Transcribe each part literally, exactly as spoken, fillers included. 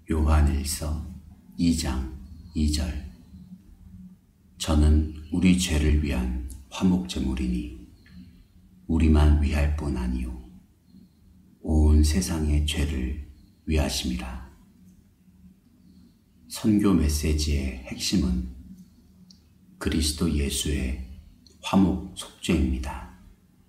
요한일서 이 장 이 절. 저는 우리 죄를 위한 화목제물이니 우리만 위할 뿐 아니요 온 세상의 죄를 위하심이라. 선교 메시지의 핵심은 그리스도 예수의 화목 속죄입니다.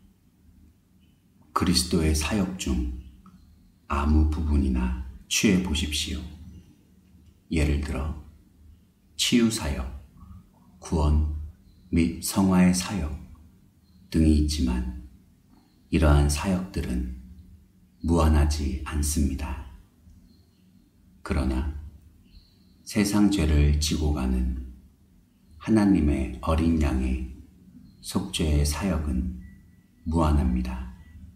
그리스도의 사역 중 아무 부분이나 취해 보십시오. 예를 들어 치유 사역, 구원 및 성화의 사역 등이 있지만 이러한 사역들은 무한하지 않습니다. 그러나 세상 죄를 지고 가는 하나님의 어린 양의 속죄의 사역은 무한합니다.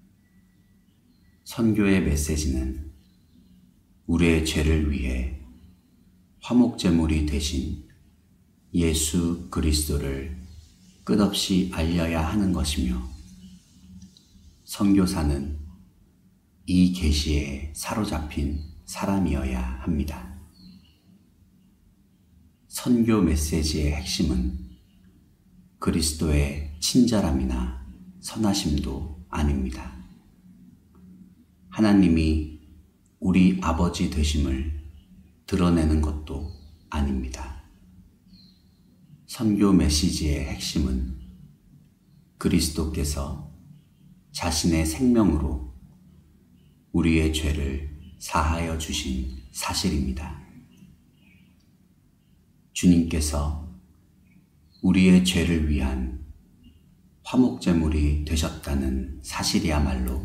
선교의 메시지는 우리의 죄를 위해 화목제물이 되신 예수 그리스도를 끝없이 알려야 하는 것이며, 선교사는 이 계시에 사로잡힌 사람이어야 합니다. 선교 메시지의 핵심은 그리스도의 친절함이나 선하심도 아닙니다. 하나님이 우리 아버지 되심을 드러내는 것도 아닙니다. 선교 메시지의 핵심은 그리스도께서 자신의 생명으로 우리의 죄를 사하여 주신 사실입니다. 주님께서 우리의 죄를 위한 화목제물이 되셨다는 사실이야말로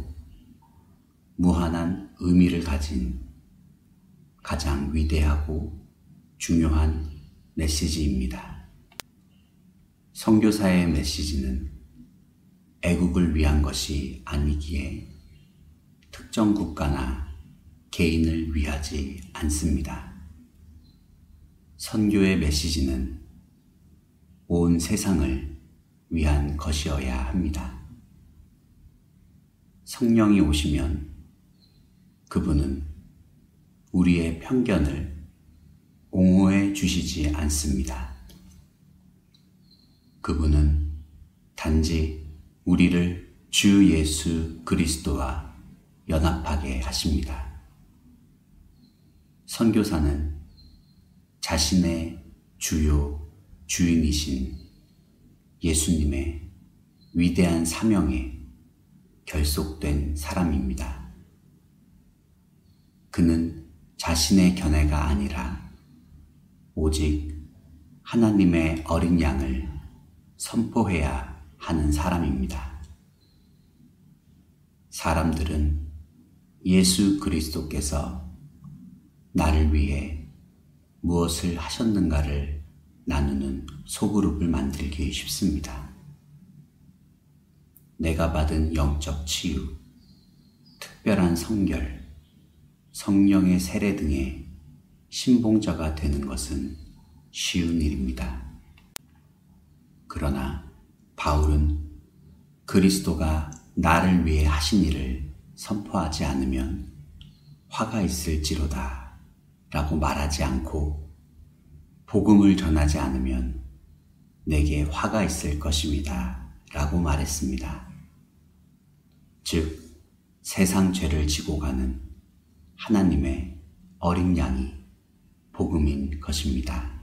무한한 의미를 가진 가장 위대하고 중요한 메시지입니다. 선교사의 메시지는 애국을 위한 것이 아니기에 특정 국가나 개인을 위하지 않습니다. 선교의 메시지는 온 세상을 위한 것이어야 합니다. 성령이 오시면 그분은 우리의 편견을 옹호해 주시지 않습니다. 그분은 단지 우리를 주 예수 그리스도와 연합하게 하십니다. 선교사는 자신의 주요 주인이신 예수님의 위대한 사명에 결속된 사람입니다. 그는 자신의 견해가 아니라 오직 하나님의 어린 양을 선포해야 하는 사람입니다. 사람들은 예수 그리스도께서 나를 위해 무엇을 하셨는가를 나누는 소그룹을 만들기 쉽습니다. 내가 받은 영적 치유, 특별한 성결, 성령의 세례 등의 신봉자가 되는 것은 쉬운 일입니다. 그러나 바울은 그리스도가 나를 위해 하신 일을 선포하지 않으면 화가 있을지로다 라고 말하지 않고, 복음을 전하지 않으면 내게 화가 있을 것입니다 라고 말했습니다. 즉, 세상 죄를 지고 가는 하나님의 어린 양이 복음인 것입니다.